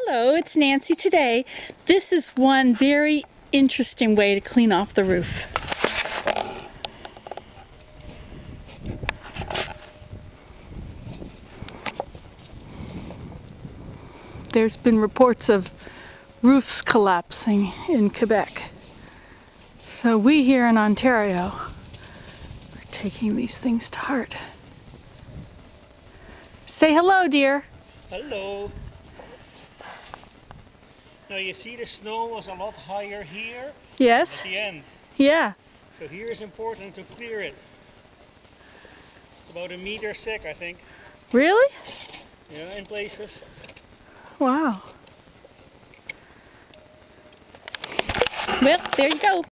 Hello, it's Nancy. Today, this is one very interesting way to clean off the roof. There's been reports of roofs collapsing in Quebec. So we here in Ontario are taking these things to heart. Say hello, dear. Hello. Now you see the snow was a lot higher here. Yes? At the end. Yeah. So here is important to clear it. It's about 1 meter thick, I think. Really? Yeah, in places. Wow. Well, there you go.